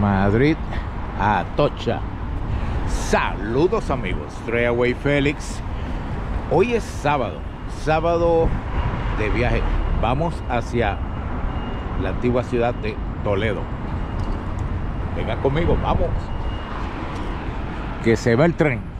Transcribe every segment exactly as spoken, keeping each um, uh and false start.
Madrid a Atocha. Saludos amigos, Treaway Félix. Hoy es sábado, sábado de viaje. Vamos hacia la antigua ciudad de Toledo. Venga conmigo, vamos. Que se va el tren.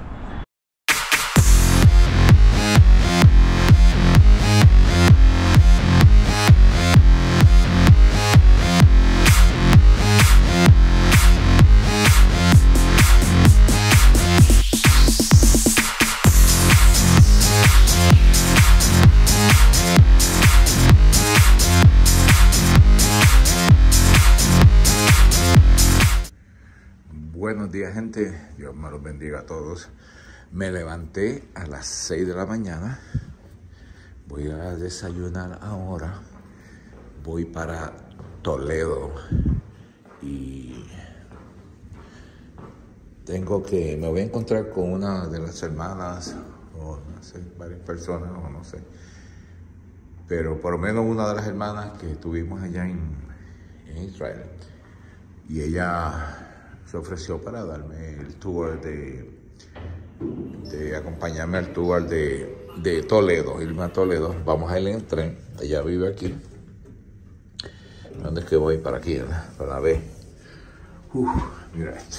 Buenos días, gente. Dios me los bendiga a todos. Me levanté a las seis de la mañana. Voy a desayunar ahora. Voy para Toledo. Y tengo que... Me voy a encontrar con una de las hermanas, o no sé, varias personas, o no sé. Pero por lo menos una de las hermanas que tuvimos allá en, en Israel. Y ella se ofreció para darme el tour de, de acompañarme al tour de, de Toledo, irme a Toledo. Vamos a ir en tren, ella vive aquí. ¿Dónde es que voy? Para aquí, ¿verdad? Para ver. Uf, mira esto.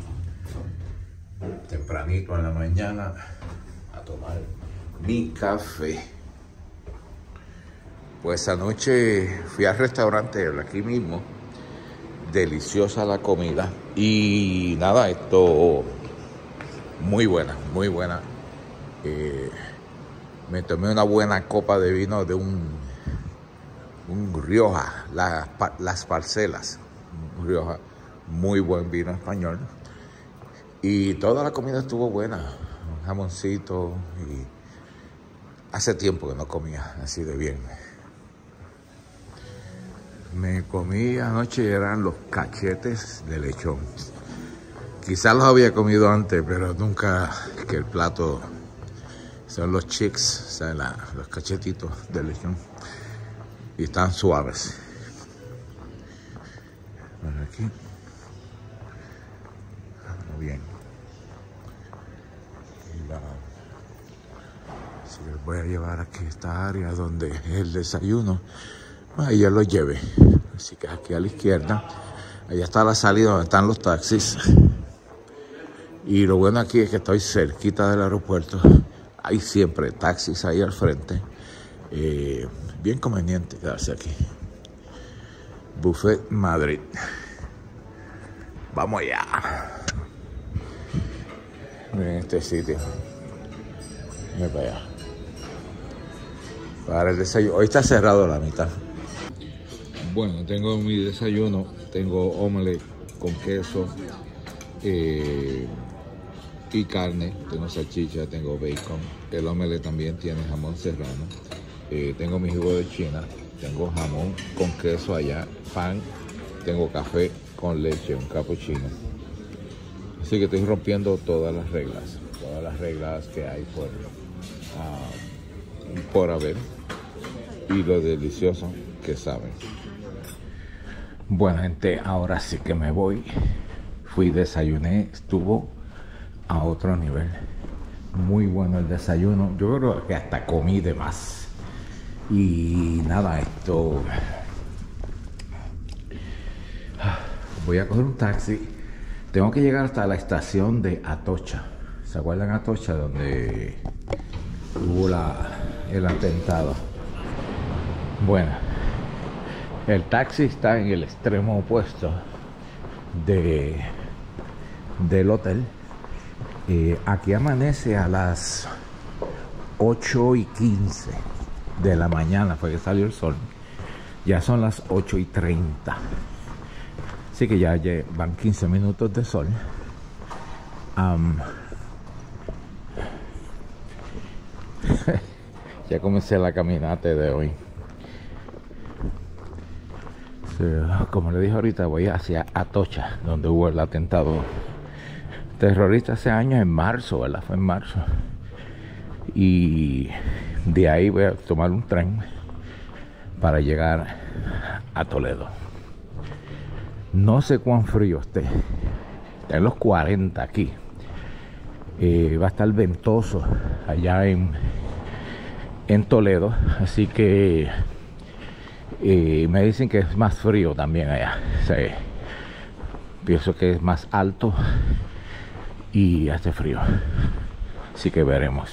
Tempranito en la mañana a tomar mi café. Pues anoche fui al restaurante aquí mismo. Deliciosa la comida y nada, esto muy buena, muy buena. Eh, me tomé una buena copa de vino de un, un Rioja, la, las Parcelas, un Rioja, muy buen vino español. Y toda la comida estuvo buena, un jamoncito, y hace tiempo que no comía así de bien. Me comí anoche, eran los cachetes de lechón. Quizás los había comido antes, pero nunca que el plato son los chicks, o sea, la, los cachetitos de lechón. Y están suaves. Bueno, aquí. Muy bien. Y la, si les voy a llevar aquí a esta área donde es el desayuno. Ahí ya lo llevé, así que aquí a la izquierda, allá está la salida donde están los taxis. Y lo bueno aquí es que estoy cerquita del aeropuerto, hay siempre taxis ahí al frente, eh, bien conveniente quedarse aquí. Buffet Madrid, vamos allá. Miren este sitio, miren para allá, para el desayuno. Hoy está cerrado la mitad. Bueno, tengo mi desayuno, tengo omelette con queso eh, y carne, tengo salchicha, tengo bacon, el omelette también tiene jamón serrano, eh, tengo mi jugo de China, tengo jamón con queso allá, pan, tengo café con leche, un cappuccino. Así que estoy rompiendo todas las reglas, todas las reglas que hay por, uh, por haber y lo delicioso que saben. Bueno, gente, ahora sí que me voy. Fui, desayuné, estuvo a otro nivel. Muy bueno el desayuno. Yo creo que hasta comí de más. Y nada, esto... Voy a coger un taxi. Tengo que llegar hasta la estación de Atocha. ¿Se acuerdan Atocha? Donde hubo la, el atentado. Bueno. El taxi está en el extremo opuesto de, del hotel. Eh, aquí amanece a las ocho y quince de la mañana, fue que salió el sol. Ya son las ocho y treinta. Así que ya van quince minutos de sol. Um, ya comencé la caminata de hoy. Como le dije ahorita, voy hacia Atocha, donde hubo el atentado terrorista hace años, en marzo, ¿verdad? Fue en marzo. Y de ahí voy a tomar un tren para llegar a Toledo. No sé cuán frío esté. Está en los cuarenta aquí. Eh, va a estar ventoso allá en, en Toledo. Así que eh, me dicen que es más frío también allá. O sea, pienso que es más alto y hace frío. Así que veremos.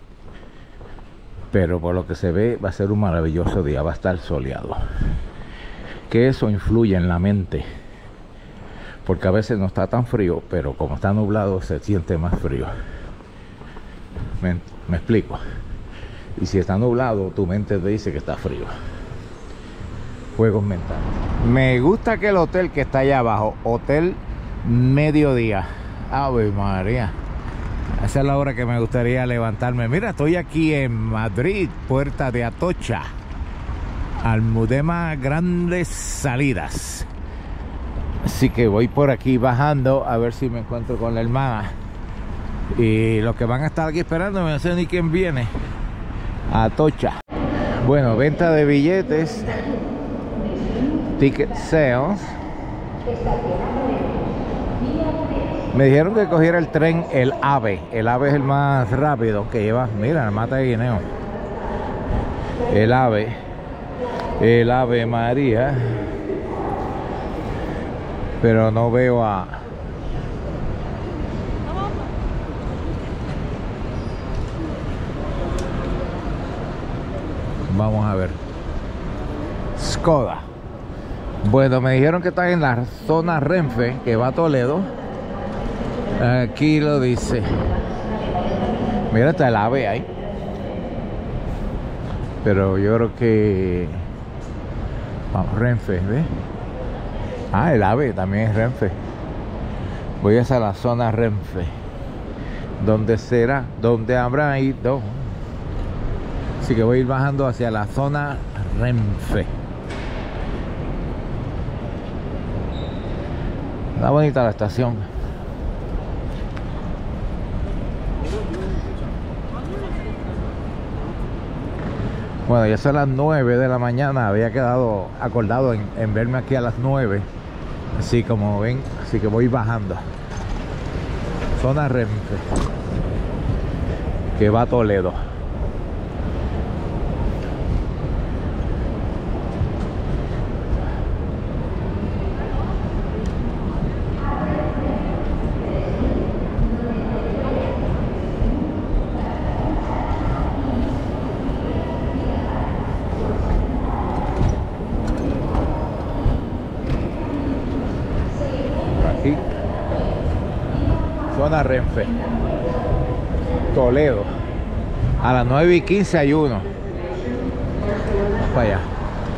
Pero por lo que se ve va a ser un maravilloso día. Va a estar soleado. Que eso influye en la mente. Porque a veces no está tan frío, pero como está nublado se siente más frío. ¿Me, me explico? Y si está nublado, tu mente te dice que está frío. Juegos mentales. Me gusta que el hotel que está allá abajo, Hotel Mediodía. Ave María. Esa es la hora que me gustaría levantarme. Mira, estoy aquí en Madrid, Puerta de Atocha. Almudena Grandes Salidas. Así que voy por aquí bajando a ver si me encuentro con la hermana. Y los que van a estar aquí esperando, no sé ni quién viene. Atocha. Bueno, venta de billetes. Ticket sales. Me dijeron que cogiera el tren, el AVE. El AVE es el más rápido que lleva. Mira, el mata de guineo. El AVE. El Ave María. Pero no veo a... Vamos a ver. Skoda. Bueno, me dijeron que está en la zona Renfe, que va a Toledo. Aquí lo dice. Mira, está el AVE ahí. Pero yo creo que... Vamos, Renfe, ¿ves? Ah, el AVE también es Renfe. Voy hacia la zona Renfe. ¿Dónde será? ¿Dónde habrá ido? Así que voy a ir bajando hacia la zona Renfe. Está bonita la estación. Bueno, ya son las nueve de la mañana. Había quedado acordado en, en verme aquí a las nueve. Así como ven, así que voy bajando. Zona Renfe, que va a Toledo. Zona Renfe, Toledo. A las nueve y quince hay uno. Vamos para allá.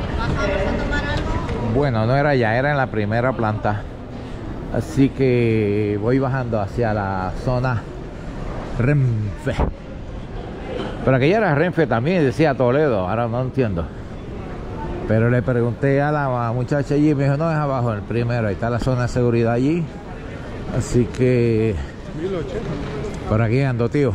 Bueno, no era allá, era en la primera planta. Así que voy bajando hacia la zona Renfe. Pero aquella era Renfe también, decía Toledo. Ahora no entiendo. Pero le pregunté a la muchacha allí y me dijo, no, es abajo, el primero. Ahí está la zona de seguridad allí. Así que por aquí ando, tío.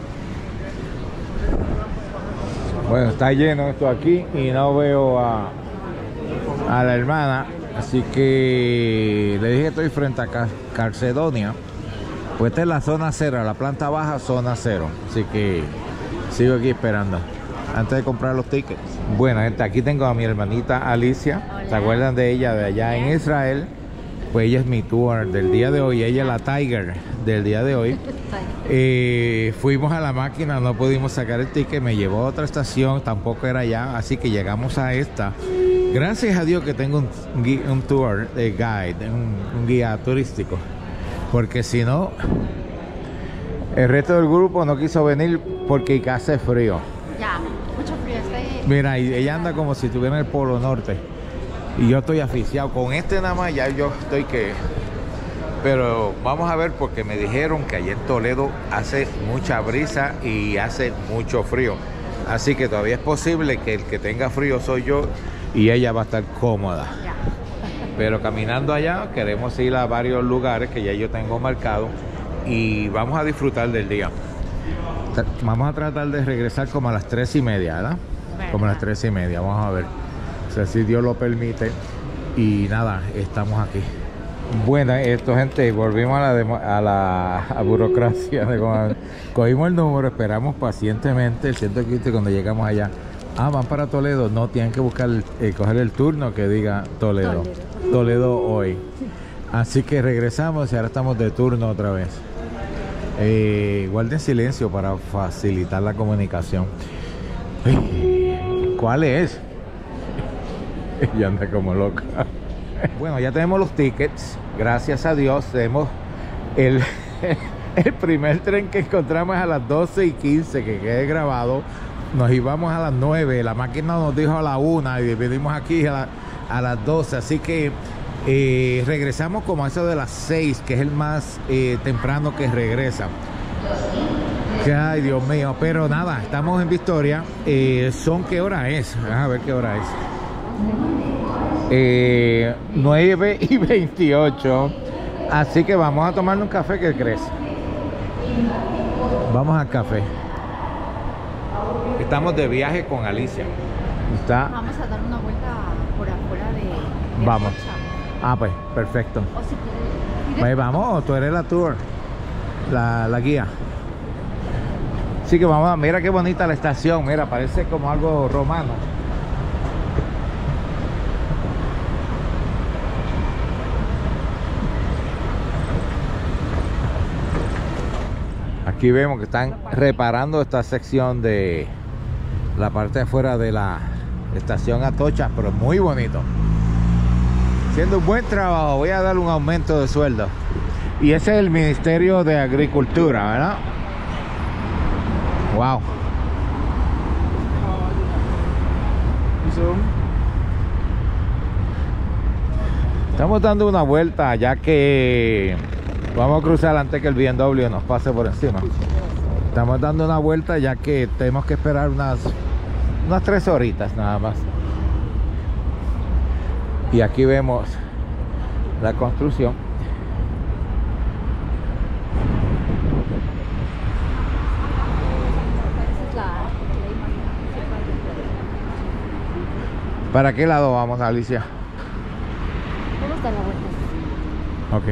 Bueno, está lleno esto aquí y no veo a, a la hermana. Así que le dije que estoy frente a Calcedonia. Pues esta es la zona cero, la planta baja, zona cero. Así que sigo aquí esperando antes de comprar los tickets. Bueno, gente, aquí tengo a mi hermanita Alicia. Hola. ¿Se acuerdan de ella de allá en Israel? Pues ella es mi tour del día de hoy. Ella es la Tiger del día de hoy. eh, Fuimos a la máquina, no pudimos sacar el ticket. Me llevó a otra estación, tampoco era allá. Así que llegamos a esta. Gracias a Dios que tengo un, un tour de guide, un, un guía turístico. Porque si no, el resto del grupo no quiso venir porque hace frío. Ya, mucho frío. Estoy... Mira, y ella anda como si estuviera en el Polo Norte. Y yo estoy asfixiado. Con este nada más ya yo estoy que... Pero vamos a ver, porque me dijeron que allá en Toledo hace mucha brisa y hace mucho frío. Así que todavía es posible que el que tenga frío soy yo y ella va a estar cómoda. Ya. Pero caminando allá queremos ir a varios lugares que ya yo tengo marcado y vamos a disfrutar del día. Vamos a tratar de regresar como a las tres y media, ¿verdad? ¿verdad? Como a las tres y media, vamos a ver. O sea, si Dios lo permite. Y nada, estamos aquí. Bueno, esto, gente, volvimos a la, demo, a la a burocracia. De como, cogimos el número, esperamos pacientemente el ciento quince. Cuando llegamos allá, ah, van para Toledo. No, tienen que buscar, eh, coger el turno que diga Toledo. Toledo, Toledo hoy. Así que regresamos y ahora estamos de turno otra vez. Eh, guarden silencio para facilitar la comunicación. ¿Cuál es? Ella anda como loca. Bueno, ya tenemos los tickets. Gracias a Dios tenemos el, el primer tren que encontramos a las doce y quince, que quede grabado. Nos íbamos a las nueve. La máquina nos dijo a la una y venimos aquí a, la, a las doce. Así que eh, regresamos como a eso de las seis, que es el más eh, temprano que regresa. Ay, Dios mío. Pero nada, estamos en Victoria. Eh, ¿Son qué hora es? A ver qué hora es. Eh, nueve y veintiocho. Así que vamos a tomar un café. ¿Qué crees? Vamos al café. Estamos de viaje con Alicia. Está... Vamos a dar una vuelta por afuera de... de vamos. Atocha. Ah, pues, perfecto. O si quieres... Pues vamos, tú eres la tour, la, la guía. Así que vamos a... Mira qué bonita la estación. Mira, parece como algo romano. Aquí vemos que están reparando esta sección de la parte de afuera de la estación Atocha, pero muy bonito. Haciendo un buen trabajo. Voy a dar un aumento de sueldo. Y ese es el Ministerio de Agricultura, ¿verdad? Wow. Estamos dando una vuelta ya que vamos a cruzar antes que el B M W nos pase por encima. Estamos dando una vuelta ya que tenemos que esperar unas unas tres horitas nada más. Y aquí vemos la construcción. ¿Para qué lado vamos, Alicia? Vamos a dar la vuelta. Ok.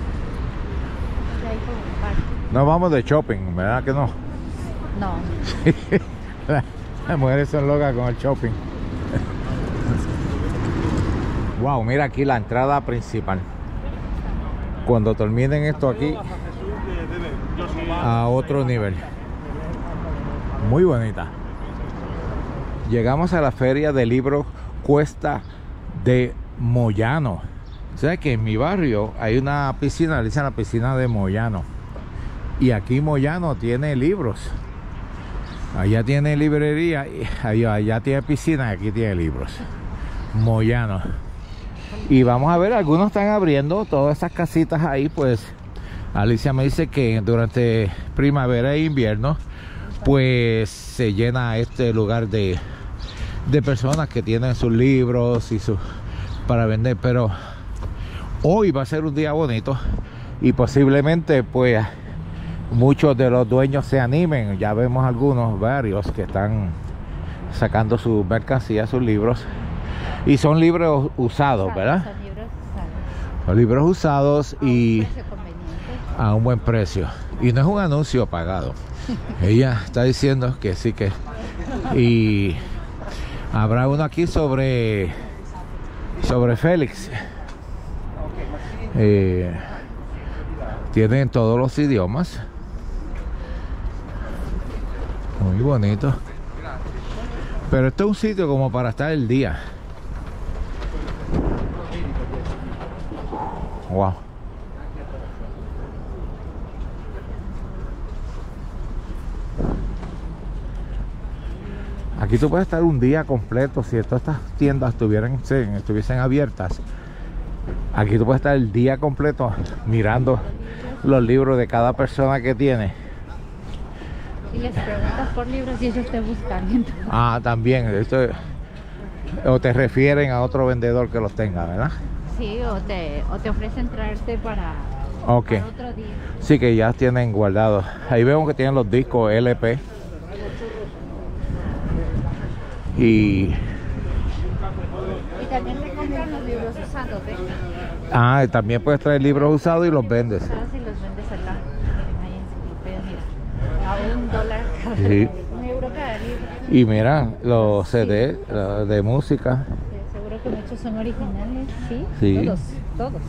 No vamos de shopping, ¿verdad que no? No. Las mujeres son locas con el shopping. Wow, mira aquí la entrada principal. Cuando terminen esto aquí, a otro nivel. Muy bonita. Llegamos a la feria de libros Cuesta de Moyano. O sea que en mi barrio hay una piscina, le dicen la piscina de Moyano. Y aquí Moyano tiene libros. Allá tiene librería, allá, allá tiene piscina y aquí tiene libros. Moyano. Y vamos a ver, algunos están abriendo todas esas casitas ahí. Pues Alicia me dice que durante primavera e invierno pues se llena este lugar de, de personas que tienen sus libros y sus para vender. Pero hoy va a ser un día bonito y posiblemente pues muchos de los dueños se animen. Ya vemos algunos, varios que están sacando sus mercancías, sus libros. Y son libros usados, ¿verdad? Son libros usados. Son libros usados y A un precio conveniente. a un buen precio. Y no es un anuncio pagado. Ella está diciendo que sí que... Y habrá uno aquí sobre... Sobre Félix. Eh, tienen todos los idiomas. Muy bonito. Pero este es un sitio como para estar el día. Wow. Aquí tú puedes estar un día completo. Si todas estas tiendas estuvieran, estuviesen abiertas, aquí tú puedes estar el día completo mirando los libros de cada persona que tiene. Y les preguntas por libros y ellos te buscan. Entonces. Ah, también. Esto, o te refieren a otro vendedor que los tenga, ¿verdad? Sí, o te, o te ofrecen traerte para, Ok. para otro día. Sí, que ya tienen guardados. Ahí vemos que tienen los discos L P. Y Y también te compran los libros usados, ¿eh? Ah, también puedes traer libros usados y los vendes. Usados y los vendes acá. Miren, hay enciclopedias, mira. A un dólar cada Sí. un euro cada libro. Y mira, los C D la- de música. Sí, seguro que muchos son originales, ¿sí? Sí. Todos, todos.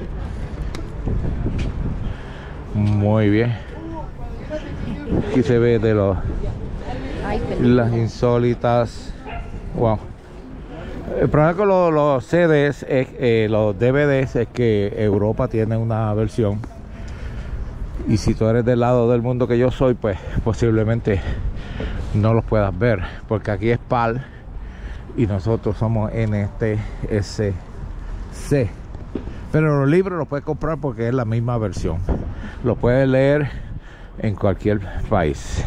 Muy bien. Aquí se ve de los Ay, las insólitas. Wow. El problema con los, los C Ds, es, eh, los D V Ds, es que Europa tiene una versión. Y si tú eres del lado del mundo que yo soy, pues posiblemente no los puedas ver. Porque aquí es PAL y nosotros somos N T S C. Pero los libros los puedes comprar porque es la misma versión. Lo puedes leer en cualquier país.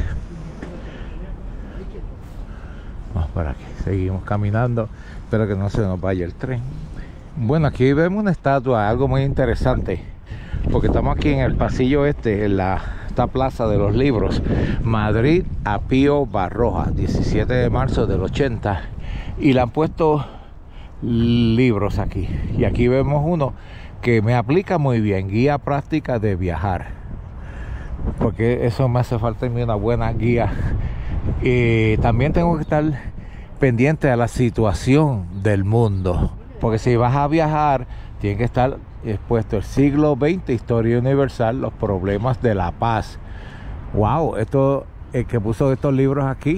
Vamos para aquí, seguimos caminando. Espero que no se nos vaya el tren. Bueno, aquí vemos una estatua, algo muy interesante, porque estamos aquí en el pasillo este, en la esta plaza de los libros. Madrid, Apío Barroja, diecisiete de marzo del ochenta. Y le han puesto libros aquí. Y aquí vemos uno que me aplica muy bien, guía práctica de viajar, porque eso me hace falta en mí, una buena guía. Y también tengo que estar pendiente a la situación del mundo, porque si vas a viajar tiene que estar expuesto el siglo veinte, historia universal, los problemas de la paz. Wow, esto, el que puso estos libros aquí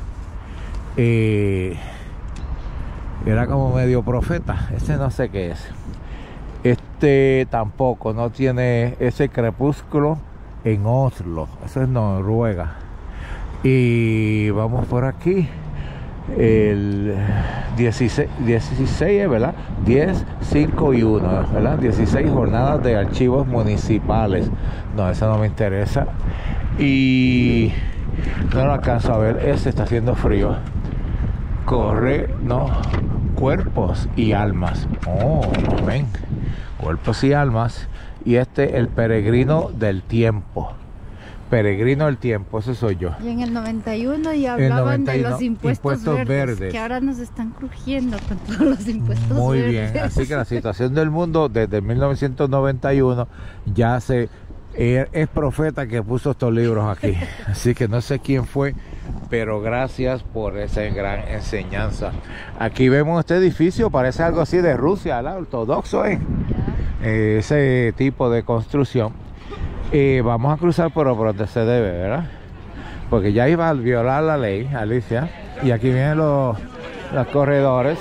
eh, era como medio profeta. Este no sé qué es. Este tampoco, no tiene ese crepúsculo en Oslo, eso es Noruega. Y vamos por aquí, el dieciséis, dieciséis, ¿verdad? diez, cinco y uno, ¿verdad? dieciséis jornadas de archivos municipales. No, eso no me interesa. Y no lo alcanzo a ver, ese está haciendo frío. Corre, no, cuerpos y almas. Oh, ven, cuerpos y almas. Y este, el peregrino del tiempo. Peregrino del tiempo, ese soy yo. Y en el noventa y uno ya hablaban noventa y uno, de los impuestos, impuestos verdes, verdes. que ahora nos están crujiendo con todos los impuestos Muy verdes. bien, así que la situación del mundo desde mil novecientos noventa y uno ya se eh, es profeta que puso estos libros aquí. Así que no sé quién fue, pero gracias por esa gran enseñanza. Aquí vemos este edificio, parece algo así de Rusia, ¿verdad? Ortodoxo, ¿eh? Eh, ese tipo de construcción. Eh, vamos a cruzar por donde se debe, ¿verdad? Porque ya iba a violar la ley, Alicia. Y aquí vienen los, los corredores.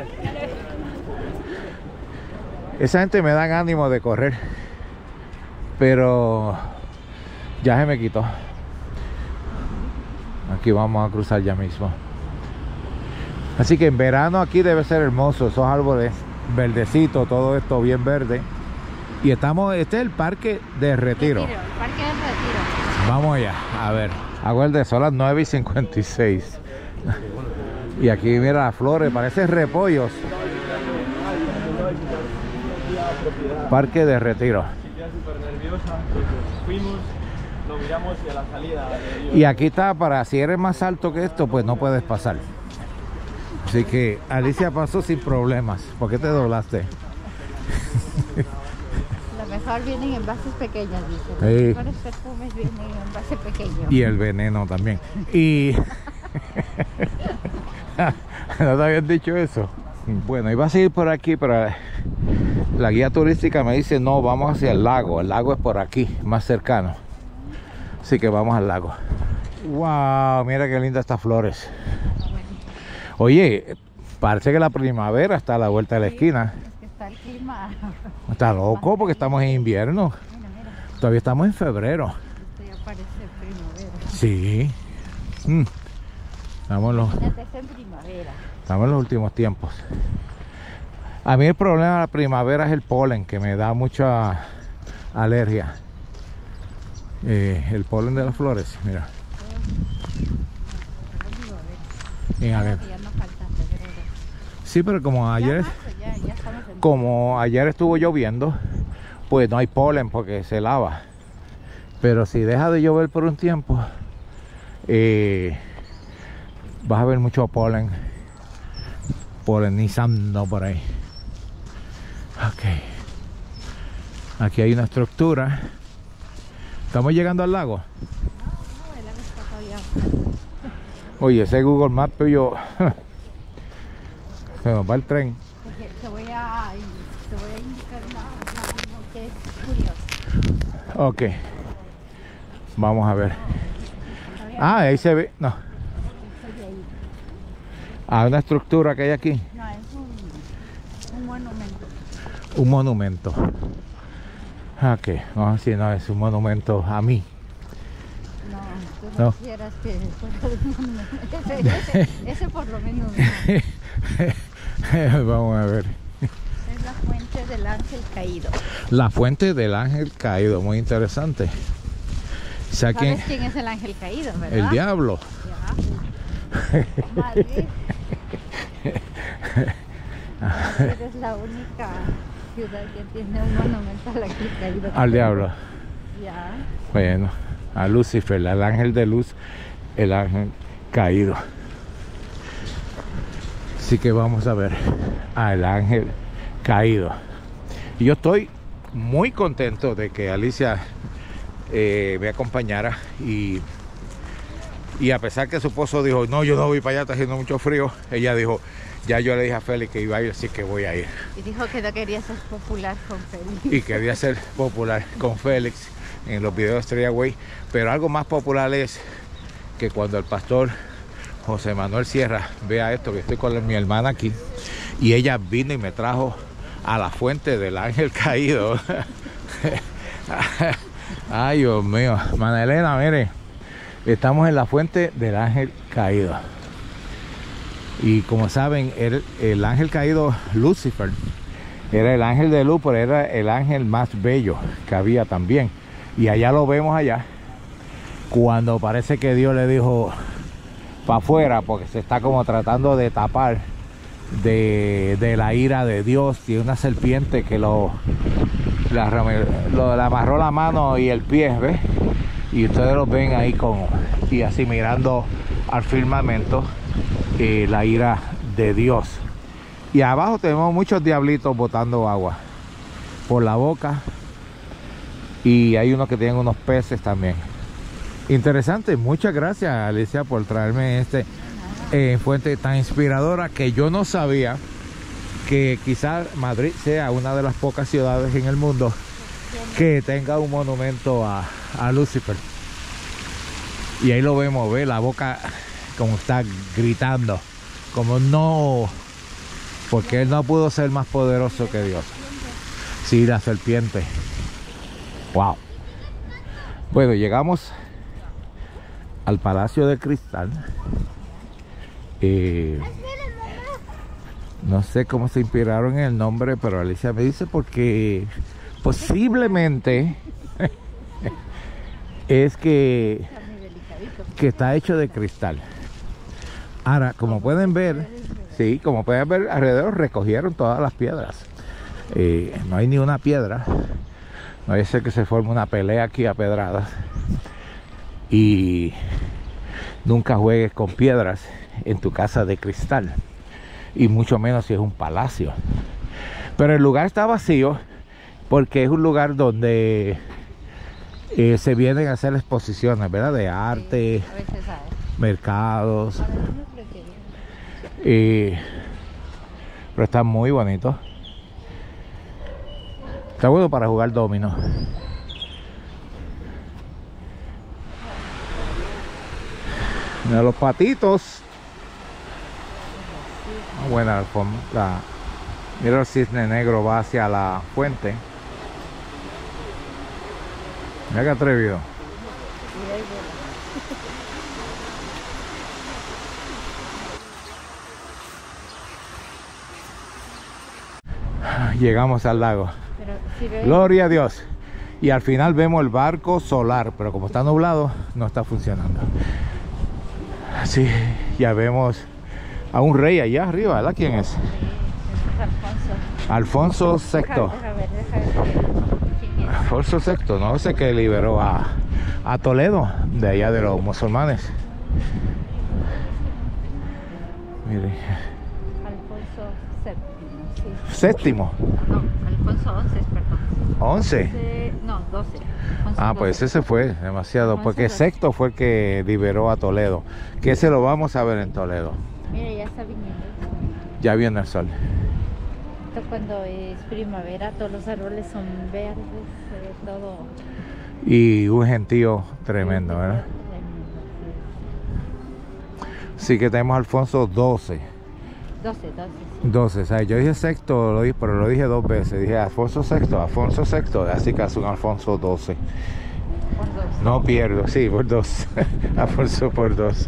Esa gente me dan ánimo de correr, pero ya se me quitó. Aquí vamos a cruzar ya mismo. Así que en verano aquí debe ser hermoso, esos árboles verdecitos, todo esto bien verde. Y estamos, este es el parque de Retiro. Retiro, el parque de Retiro. Vamos allá, a ver. Acuérdense, son las nueve y cincuenta y seis. Y aquí mira las flores, parecen repollos. Parque de Retiro. Y aquí está, para si eres más alto que esto, pues no puedes pasar. Así que Alicia pasó sin problemas. ¿Por qué te doblaste? Lo mejor vienen en envases pequeños, dice. Los Sí. mejores perfumes vienen en envase pequeño. Y el veneno también. Y ¿no te habían dicho eso? Bueno, iba a seguir por aquí, pero la guía turística me dice no, vamos hacia el lago. El lago es por aquí, más cercano. Así que vamos al lago. Wow, mira qué lindas estas flores. Oye, parece que la primavera está a la vuelta de la esquina. Es que está el clima. Está loco porque estamos en invierno. Mira, mira, Todavía estamos en febrero. esto ya parece primavera. Sí. Mm. Estamos en los, Imagínate, es en primavera. estamos en los últimos tiempos. A mí el problema de la primavera es el polen, que me da mucha alergia. Eh, el polen de las flores, mira. En ale- Ya no falta febrero. Sí, pero como ayer, Ya, marzo, ya, ya estamos en... como ayer estuvo lloviendo, pues no hay polen porque se lava. Pero si deja de llover por un tiempo, eh, vas a ver mucho polen. polinizando por ahí. Ok. Aquí hay una estructura. Estamos llegando al lago. No, el lago está todavía. Oye, ese Google Maps yo se nos va el tren. Porque te voy a, te voy a indicar una, una- algo que es curioso. Ok. Vamos a ver. Ah, ahí se ve. No. Estoy ahí. Ah, una estructura que hay aquí. No, es un, un monumento. Un monumento. Ok. No, si no, es un monumento a mí. No, tú no, No. quisieras que fuera un monumento. Ese, ese, ese por lo menos no. Vamos a ver. Es la fuente del ángel caído. La fuente del ángel caído. Muy interesante. O sea, ¿quién? ¿Sabes quién es el ángel caído, verdad? El diablo. Ya. Madrid. Madrid es la única ciudad que tiene un monumento al ángel caído. Al diablo. Ya. Bueno, a Lucifer, al ángel de luz, el ángel caído. Así que vamos a ver al ángel caído. Y yo estoy muy contento de que Alicia eh, me acompañara y, y a pesar que su esposo dijo, no, yo no voy para allá, está haciendo mucho frío, ella dijo, ya yo le dije a Félix que iba a ir, así que voy a ir. Y dijo que no quería ser popular con Félix. Y quería ser popular con Félix en los videos de Estrella Way, pero algo más popular es que cuando el pastor José Manuel Sierra vea esto, que estoy con mi hermana aquí, y ella vino y me trajo a la fuente del ángel caído. Ay, Dios mío, Mana Elena, mire, estamos en la fuente del ángel caído. Y como saben, el, el ángel caído, Lucifer, era el ángel de luz, pero era el ángel más bello que había también. Y allá lo vemos allá, cuando parece que Dios le dijo para afuera, porque se está como tratando de tapar de, de la ira de Dios. Y una serpiente que lo, la, lo le amarró la mano y el pie, ¿ves? Y ustedes lo ven ahí como, y así mirando al firmamento, eh, la ira de Dios. Y abajo tenemos muchos diablitos botando agua por la boca. Y hay unos que tienen unos peces también. Interesante. Muchas gracias, Alicia, por traerme este eh, fuente tan inspiradora, que yo no sabía que quizás Madrid sea una de las pocas ciudades en el mundo que tenga un monumento a, a Lucifer. Y ahí lo vemos, ve la boca como está gritando, como no, porque él no pudo ser más poderoso que Dios. Sí, la serpiente. Wow. Bueno, llegamos al Palacio de Cristal. Eh, no sé cómo se inspiraron en el nombre, pero Alicia me dice porque posiblemente es que, que está hecho de cristal. Ahora, como pueden ver, sí, como pueden ver, alrededor recogieron todas las piedras. Eh, no hay ni una piedra. No vaya a ser que se forme una pelea aquí a pedradas. Y nunca juegues con piedras en tu casa de cristal, y mucho menos si es un palacio. Pero el lugar está vacío porque es un lugar donde eh, se vienen a hacer exposiciones, ¿verdad? De arte, A veces sabe. mercados. A veces no prefiero. Eh, pero está muy bonito. Está bueno para jugar dominó. Mira los patitos. Ah, buena la forma. La... Mira el cisne negro, va hacia la fuente. Mira qué atrevido. Llegamos al lago. Pero si ves, Gloria a Dios. Y al final vemos el barco solar, pero como está nublado, no está funcionando. Así, ya vemos a un rey allá arriba, ¿verdad? ¿Quién es? es Alfonso. Alfonso Deja, sexto. deja ver, deja ver quién es. Alfonso sexto, no sé, que liberó a, a Toledo de allá de los musulmanes. Mire, Alfonso séptimo. No, Alfonso once, perdón. once. once, no, doce. Alfonso Ah, pues doce. ese fue demasiado, Alfonso porque doce. sexto fue el que liberó a Toledo, que ese lo vamos a ver en Toledo. Mira, ya está viniendo. Ya viene el sol. Esto cuando es primavera, todos los árboles son verdes, se ve todo Y un gentío tremendo, ¿verdad? tremendo, Sí que tenemos Alfonso doce. sí. doce, doce, sí. doce, o sea, yo dije sexto, lo dije, pero lo dije dos veces. Dije Alfonso sexto, Alfonso sexto, así que es un Alfonso doce. Por dos. No pierdo, sí, por dos. Alfonso por dos.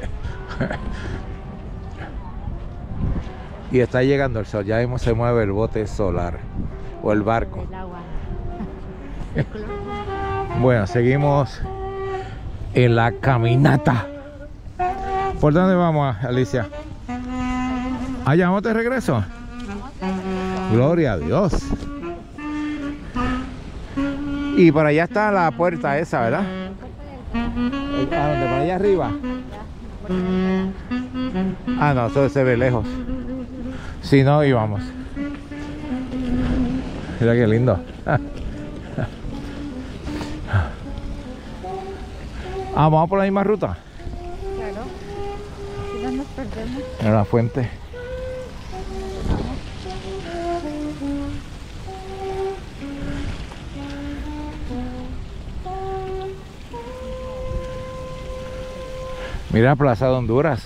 Y está llegando el sol, ya mismo se mueve el bote solar o el barco. Del agua. El color. Bueno, seguimos en la caminata. ¿Por dónde vamos, Alicia? Allá vamos de regreso. Gloria a Dios. Y por allá está la puerta esa, ¿verdad? ¿A dónde? ¿Por allá arriba? Ah, no, eso se ve lejos. Si no, íbamos. Mira qué lindo. Ah, vamos por la misma ruta. Claro. Si no nos perdemos. En la fuente. Mira Plaza de Honduras.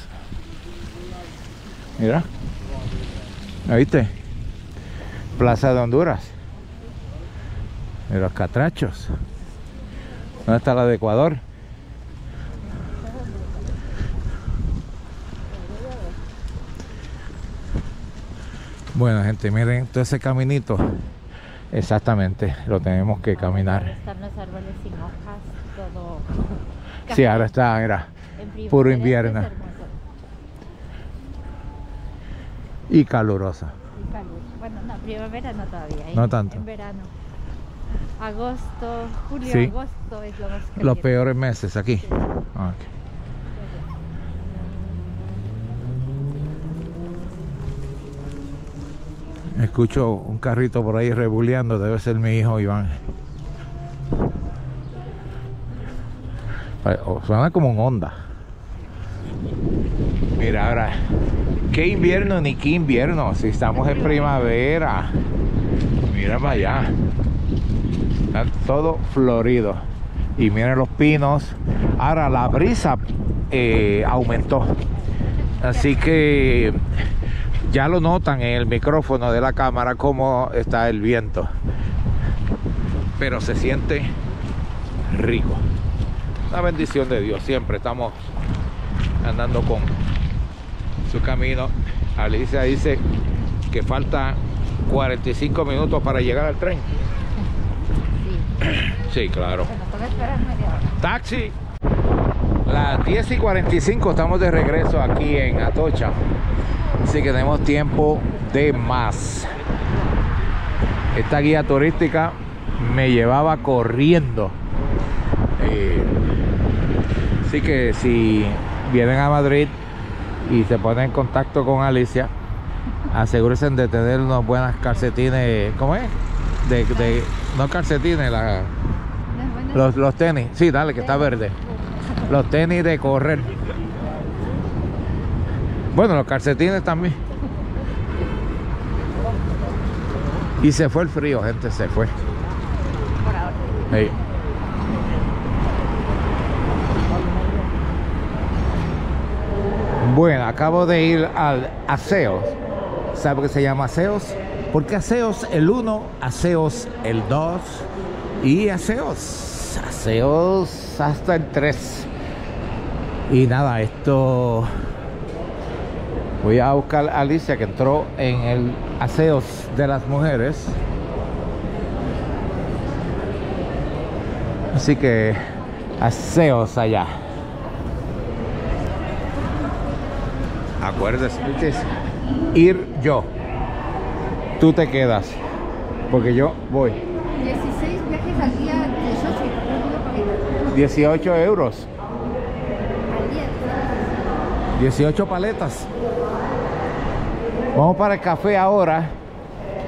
Mira. ¿Me viste? Plaza de Honduras. De los catrachos. ¿Dónde está la de Ecuador? Bueno, gente, miren todo ese caminito. Exactamente, lo tenemos que caminar. Ahora están los árboles sin hojas, todo. Sí, ahora está, mira, En primavera puro es invierno. hermoso. Y calurosa. Y calor. Bueno, no, primavera no todavía. ¿eh? No tanto. En verano. Agosto, julio, Sí. agosto es lo más caliente. Los peores meses aquí. Sí. Ah, ok. Escucho un carrito por ahí rebuleando, debe ser mi hijo Iván. O suena como un Honda. Mira ahora, ¿qué invierno ni qué invierno? Si estamos en primavera. Mira para allá. Está todo florido. Y miren los pinos. Ahora la brisa eh, aumentó. Así que ya lo notan en el micrófono de la cámara cómo está el viento. Pero se siente rico. Una bendición de Dios. Siempre estamos andando con su camino. Alicia dice que falta cuarenta y cinco minutos para llegar al tren. Sí. Sí, claro. Bueno, toca esperar media hora. ¡Taxi! Las diez y cuarenta y cinco estamos de regreso aquí en Atocha. Así que tenemos tiempo de más. Esta guía turística me llevaba corriendo. Eh, así que si vienen a Madrid y se ponen en contacto con Alicia, asegúrense de tener unos buenos calcetines. ¿Cómo es? De, de, no calcetines, la, los, los tenis. Sí, dale, que está verde. Los tenis de correr. Bueno, los calcetines también. Y se fue el frío, gente, se fue. Por ahora. Sí. Bueno, acabo de ir al Aseos. ¿Sabe por qué se llama Aseos? Porque Aseos el uno, Aseos el dos y Aseos, Aseos hasta el tres. Y nada, esto... Voy a buscar a Alicia que entró en el Aseos de las mujeres. Así que Aseos allá. Acuérdese, es ir yo. Tú te quedas. Porque yo voy. dieciséis viajes al día, dieciocho. ¿Y por qué dieciocho euros. al día? dieciocho paletas. Vamos para el café ahora.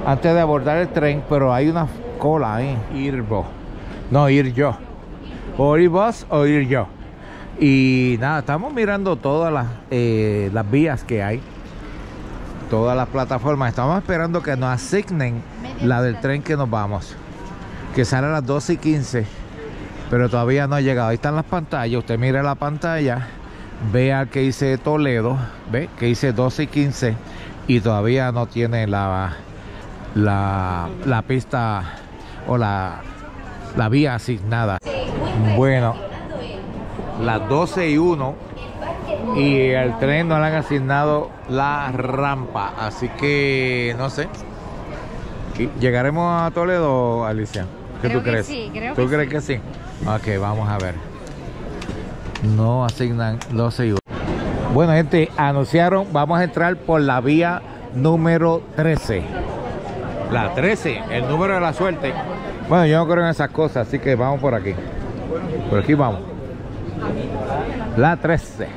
antes de abordar el tren, pero hay una cola ahí. Irbo. No, ir yo. O ir vos o ir yo. Y nada, estamos mirando todas las, eh, las vías que hay. Todas las plataformas. Estamos esperando que nos asignen la del tren que nos vamos. Que sale a las doce y quince. Pero todavía no ha llegado. Ahí están las pantallas. Usted mira la pantalla. Vea que dice Toledo. Ve que dice doce y quince. Y todavía no tiene la, la, la pista o la, la vía asignada. Bueno, las doce y uno. Y el tren no le han asignado la rampa. Así que no sé. ¿Llegaremos a Toledo, Alicia? ¿Qué Creo tú que crees? sí, creo ¿Tú que crees que sí? Ok, vamos a ver. No asignan doce y uno. Bueno, gente, anunciaron, vamos a entrar por la vía número trece. La trece, el número de la suerte. Bueno, yo no creo en esas cosas, así que vamos por aquí. Por aquí vamos. La trece.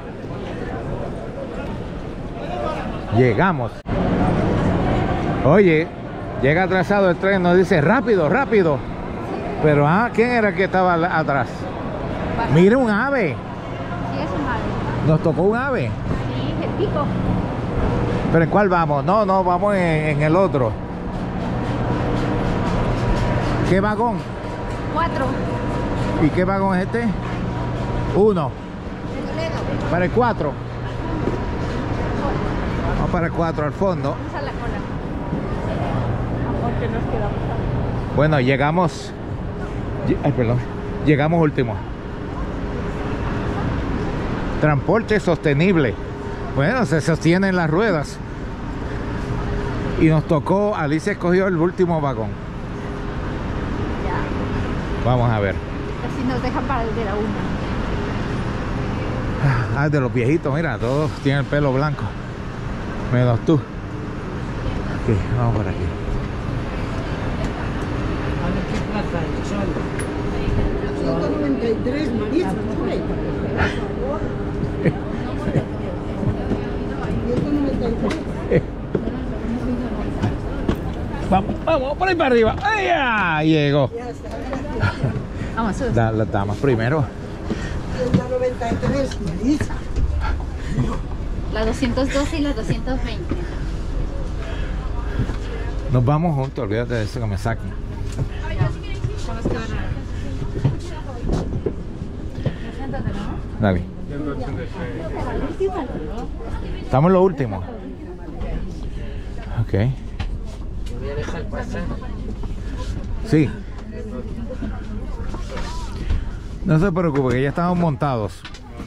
Llegamos. Oye, llega atrasado el tren, nos dice rápido, rápido. Pero, ah, ¿quién era el que estaba atrás? Mire, un ave. Sí, es un ave. Nos tocó un ave. Sí, el pico. ¿Pero en cuál vamos? No, no, vamos en, en el otro. ¿Qué vagón? Cuatro. ¿Y qué vagón es este? Uno. Para el cuatro. Vamos para el cuatro al fondo. Vamos a la cola. Porque nos quedamos ahí. Bueno, llegamos. Ay, perdón. Llegamos último. Transporte sostenible. Bueno, se sostienen las ruedas. Y nos tocó, Alicia escogió el último vagón. Ya. Vamos a ver. Así nos dejan para el de la una. Ah, de los viejitos, mira, todos tienen el pelo blanco. Menos tú. Ok, vamos por aquí. ciento noventa y tres, Marisa, ciento noventa y tres. Vamos, vamos, por ahí para arriba. ¡Ay, ya! Llegó. Ya está. Vamos, sube. Da, las damas primero. ciento noventa y tres, Marisa. La doscientos doce y la doscientos veinte. Nos vamos juntos, olvídate de eso que me saquen. Tenemos que ver. Preséntate, ¿no? Dale. Estamos en lo último. Ok. Voy a dejar pasar. Sí. No se preocupe, que ya estamos montados.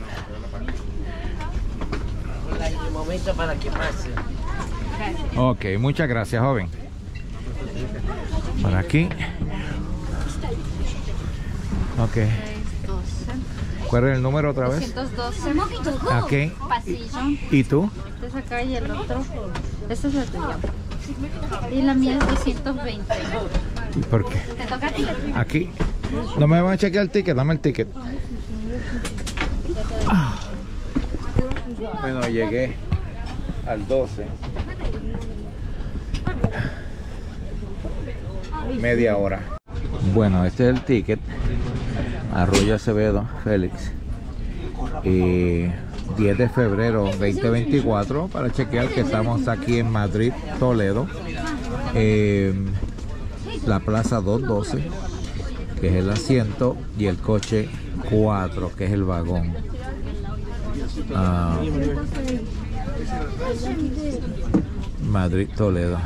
Un momento para que pase. Gracias. Ok, muchas gracias, joven. Por aquí. Ok. doce. ¿Cuál es el número otra vez? doscientos doce. Ok. Pasillo. ¿Y tú? Este es acá y el otro. Esta es la tuya. Y la mía es doscientos veinte. ¿Y por qué? ¿Te toca a ti? Aquí. No me van a chequear el ticket, dame el ticket. Ah. Bueno, llegué al doce. Media hora. Bueno, este es el ticket. Arroyo Acevedo, Félix. Y diez de febrero veinte veinticuatro, para chequear que estamos aquí en Madrid, Toledo. Eh, la plaza doscientos doce, que es el asiento, y el coche cuatro, que es el vagón. Ah, Madrid, Toledo.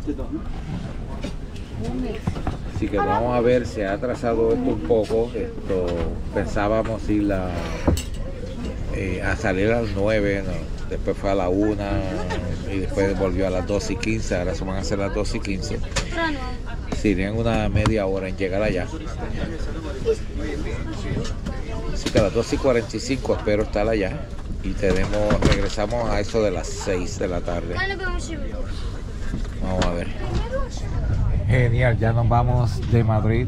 Así que vamos a ver, se ha atrasado esto un poco. Esto pensábamos ir a, eh, a salir a las nueve, ¿no? Después fue a la una y después volvió a las doce y quince. Ahora se van a hacer las doce y quince. Sí, tienen una media hora en llegar allá. Así que a las doce y cuarenta y cinco espero estar allá. Y tenemos, regresamos a eso de las seis de la tarde. Vamos a ver. Genial, ya nos vamos de Madrid.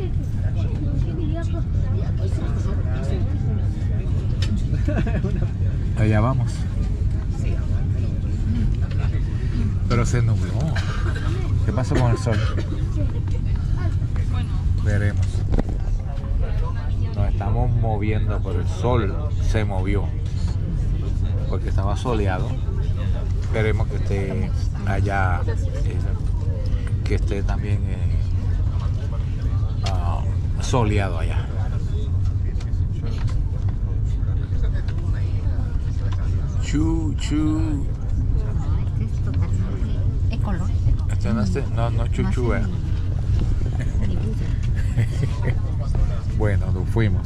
Allá vamos. Pero se nubló. ¿Qué pasa con el sol? Veremos. Nos estamos moviendo, pero el sol se movió porque estaba soleado. Esperemos que esté allá, eh, que esté también eh, uh, soleado allá. Chu, chu. Este es totalmente ecológico. Este no, este, no, no es chuchu, eh. Bueno, nos fuimos.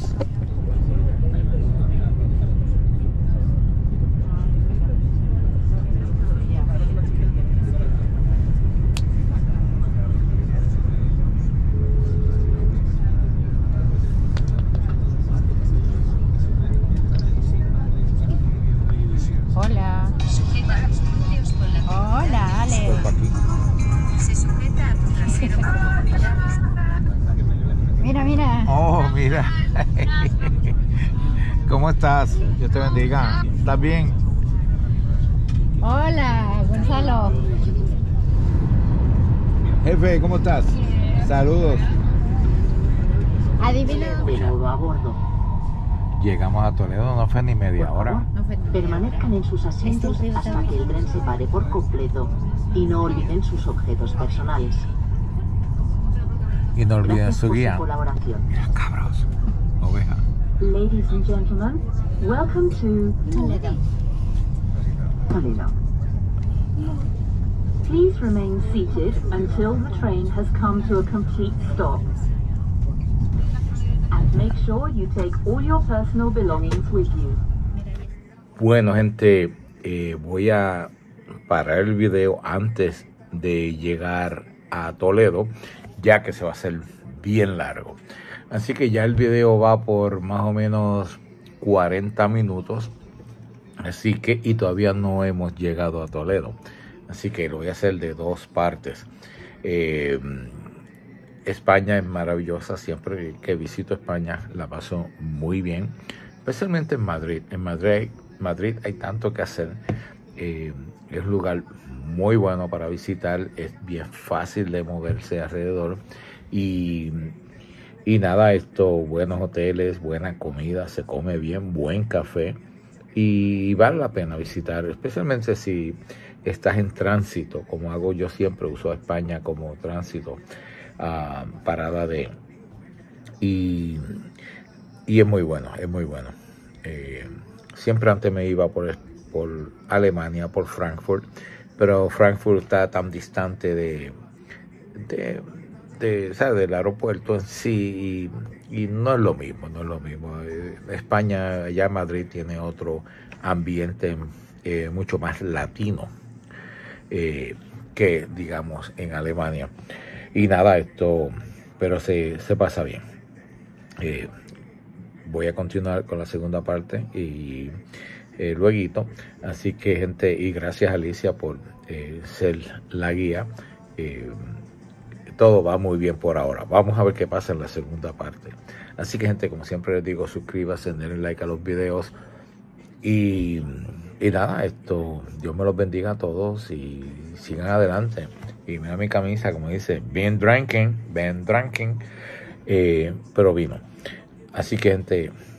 Hola. Hola, Ale. Por aquí. Mira, mira. Oh, mira. ¿Cómo estás? Dios te bendiga. ¿Estás bien? Hola, Gonzalo. Jefe, ¿cómo estás? Saludos. Adivina. Menudo a bordo. Llegamos a Toledo, no fue ni media hora. No fue- Permanezcan en sus asientos Esto hasta que el tren se pare por completo y no olviden sus objetos personales. Y no olviden Gracias su por guía. su colaboración. Mira, cabros. Oveja. Ladies and gentlemen, welcome to Toledo. Toledo. Please remain seated until the train has come to a complete stop. And make sure you take all your personal belongings with you. Bueno, gente, eh, voy a parar el video antes de llegar a Toledo, ya que se va a hacer bien largo. Así que ya el video va por más o menos cuarenta minutos. Así que, y todavía no hemos llegado a Toledo. Así que lo voy a hacer de dos partes. Eh, España es maravillosa. Siempre que visito España la paso muy bien. Especialmente en Madrid. En Madrid, Madrid hay tanto que hacer. Eh, es un lugar muy bueno para visitar. Es bien fácil de moverse alrededor. Y... Y nada, esto, buenos hoteles, buena comida, se come bien, buen café y vale la pena visitar, especialmente si estás en tránsito, como hago yo siempre, uso España como tránsito, uh, parada de... Y, y es muy bueno, es muy bueno. Eh, siempre antes me iba por, por Alemania, por Frankfurt, pero Frankfurt está tan distante de... de De, ¿sabes? Del aeropuerto en sí y, y no es lo mismo, no es lo mismo. Eh, España, allá Madrid tiene otro ambiente eh, mucho más latino eh, que digamos en Alemania. Y nada, esto, pero se, se pasa bien. Eh, voy a continuar con la segunda parte y eh, luego. Así que gente, y gracias Alicia por eh, ser la guía. Eh, Todo va muy bien por ahora. Vamos a ver qué pasa en la segunda parte. Así que, gente, como siempre les digo, suscríbanse, denle like a los videos. Y, y nada, esto, Dios me los bendiga a todos y sigan adelante. Y mira mi camisa, como dice, been drinking, been drinking, eh, pero vino. Así que, gente,